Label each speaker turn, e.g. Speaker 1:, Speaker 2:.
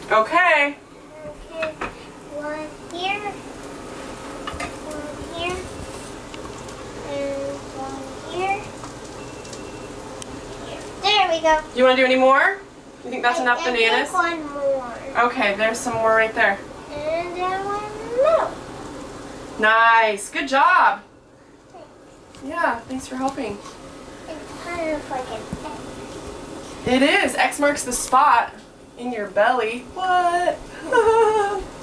Speaker 1: Okay.
Speaker 2: Okay. One here. One here. And one here. There we go.
Speaker 1: Do you want to do any more? You think that's enough bananas?
Speaker 2: I think one more.
Speaker 1: Okay, there's some more right there.
Speaker 2: And then one more.
Speaker 1: Nice. Good job. Yeah, thanks for helping.
Speaker 2: It's kind of like an X.
Speaker 1: It is. X marks the spot in your belly. What?